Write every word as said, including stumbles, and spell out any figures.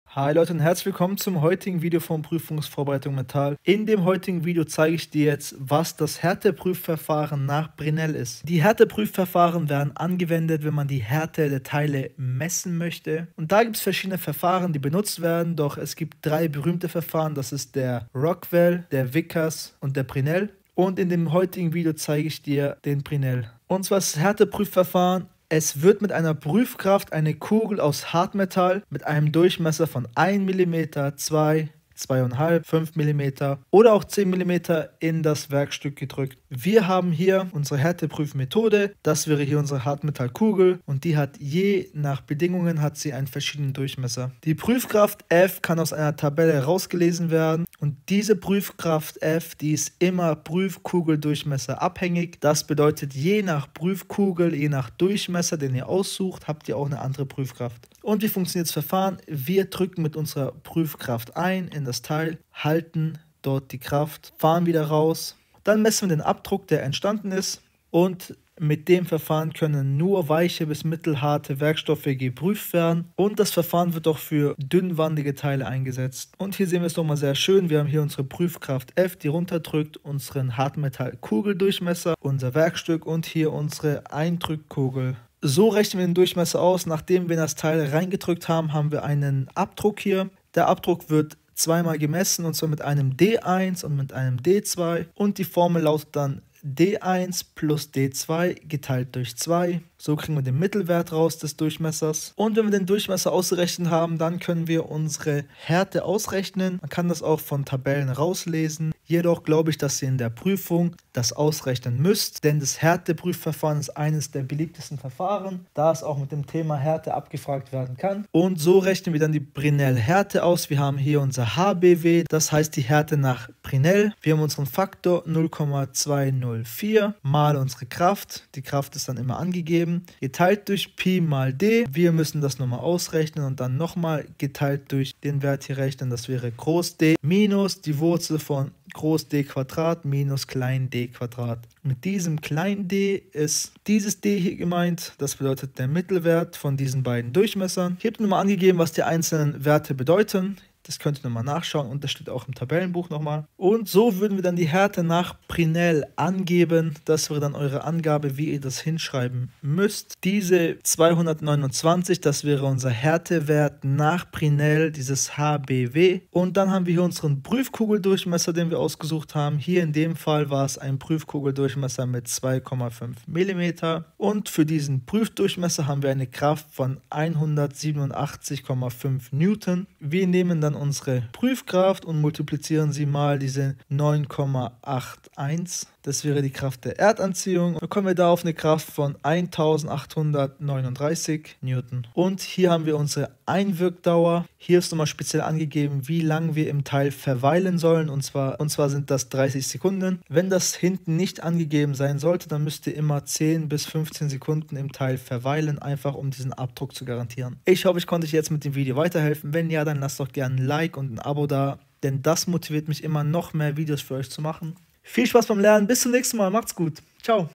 Hi Leute und herzlich willkommen zum heutigen Video von Prüfungsvorbereitung Metall. In dem heutigen Video zeige ich dir jetzt, was das Härteprüfverfahren nach Brinell ist. Die Härteprüfverfahren werden angewendet, wenn man die Härte der Teile messen möchte. Und da gibt es verschiedene Verfahren, die benutzt werden, doch es gibt drei berühmte Verfahren. Das ist der Rockwell, der Vickers und der Brinell. Und in dem heutigen Video zeige ich dir den Brinell. Und zwar ist das Härteprüfverfahren: Es wird mit einer Prüfkraft eine Kugel aus Hartmetall mit einem Durchmesser von ein Millimeter, zwei, zwei Komma fünf, fünf Millimeter oder auch zehn Millimeter in das Werkstück gedrückt. Wir haben hier unsere Härteprüfmethode. Das wäre hier unsere Hartmetallkugel und die hat je nach Bedingungen hat sie einen verschiedenen Durchmesser. Die Prüfkraft F kann aus einer Tabelle herausgelesen werden und diese Prüfkraft F, die ist immer Prüfkugeldurchmesser abhängig. Das bedeutet, je nach Prüfkugel, je nach Durchmesser, den ihr aussucht, habt ihr auch eine andere Prüfkraft. Und wie funktioniert das Verfahren? Wir drücken mit unserer Prüfkraft ein in das Teil, halten dort die Kraft, fahren wieder raus. Dann messen wir den Abdruck, der entstanden ist, und mit dem Verfahren können nur weiche bis mittelharte Werkstoffe geprüft werden und das Verfahren wird auch für dünnwandige Teile eingesetzt. Und hier sehen wir es nochmal sehr schön. Wir haben hier unsere Prüfkraft F, die runterdrückt, unseren Hartmetallkugeldurchmesser, unser Werkstück und hier unsere Eindrückkugel. So rechnen wir den Durchmesser aus. Nachdem wir das Teil reingedrückt haben, haben wir einen Abdruck hier. Der Abdruck wird zweimal gemessen, und zwar mit einem D eins und mit einem D zwei. Und die Formel lautet dann D eins plus D zwei geteilt durch zwei. So kriegen wir den Mittelwert raus des Durchmessers. Und wenn wir den Durchmesser ausgerechnet haben, dann können wir unsere Härte ausrechnen. Man kann das auch von Tabellen rauslesen. Jedoch glaube ich, dass ihr in der Prüfung das ausrechnen müsst, denn das Härteprüfverfahren ist eines der beliebtesten Verfahren, da es auch mit dem Thema Härte abgefragt werden kann. Und so rechnen wir dann die Brinell-Härte aus. Wir haben hier unser H B W, das heißt die Härte nach Brinell. Wir haben unseren Faktor null Komma zweihundertvierer mal unsere Kraft. Die Kraft ist dann immer angegeben. Geteilt durch Pi mal D. Wir müssen das nochmal ausrechnen und dann nochmal geteilt durch den Wert hier rechnen. Das wäre Groß D minus die Wurzel von Groß D Quadrat minus Klein D Quadrat. Mit diesem kleinen d ist dieses d hier gemeint. Das bedeutet der Mittelwert von diesen beiden Durchmessern. Hier habt ihr nochmal angegeben, was die einzelnen Werte bedeuten. Das könnt ihr nochmal nachschauen und das steht auch im Tabellenbuch nochmal. Und so würden wir dann die Härte nach Brinell angeben. Das wäre dann eure Angabe, wie ihr das hinschreiben müsst. Diese zweihundertneunundzwanzig, das wäre unser Härtewert nach Brinell, dieses H B W. Und dann haben wir hier unseren Prüfkugeldurchmesser, den wir ausgesucht haben. Hier in dem Fall war es ein Prüfkugeldurchmesser mit zwei Komma fünf Millimeter. Und für diesen Prüfdurchmesser haben wir eine Kraft von hundertsiebenundachtzig Komma fünf Newton. Wir nehmen dann unsere Prüfkraft und multiplizieren sie mal diese neun Komma einundachtzig. Das wäre die Kraft der Erdanziehung. Dann kommen wir da auf eine Kraft von eintausendachthundertneununddreißig Newton. Und hier haben wir unsere Einwirkdauer. Hier ist nochmal speziell angegeben, wie lange wir im Teil verweilen sollen. Und zwar, und zwar sind das dreißig Sekunden. Wenn das hinten nicht angegeben sein sollte, dann müsst ihr immer zehn bis fünfzehn Sekunden im Teil verweilen, einfach um diesen Abdruck zu garantieren. Ich hoffe, ich konnte euch jetzt mit dem Video weiterhelfen. Wenn ja, dann lasst doch gerne ein Like und ein Abo da, denn das motiviert mich immer, noch mehr Videos für euch zu machen. Viel Spaß beim Lernen, bis zum nächsten Mal, macht's gut, ciao.